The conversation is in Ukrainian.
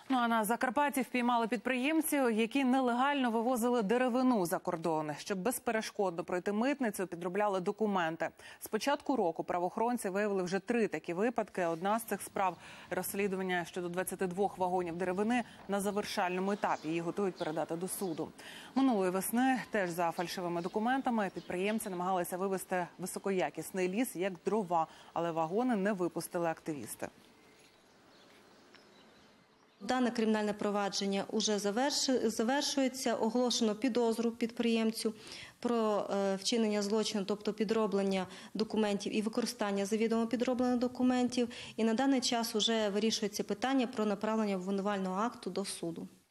Ну а на Закарпатті впіймали підприємців, які нелегально вивозили деревину за кордон. Щоб безперешкодно пройти митницю, підробляли документи. З початку року правоохоронці виявили вже 3 такі випадки. Одна з цих справ – розслідування щодо 22 вагонів деревини на завершальному етапі. Її готують передати до суду. Минулої весни теж за фальшивими документами підприємці намагалися вивезти високоякісний ліс, як дрова, але вагони не випустили активісти. Дане кримінальне провадження вже завершується. Оголошено підозру підприємцю про вчинення злочину, тобто підроблення документів і використання завідомо підроблених документів. І на даний час вже вирішується питання про направлення обвинувального акту до суду.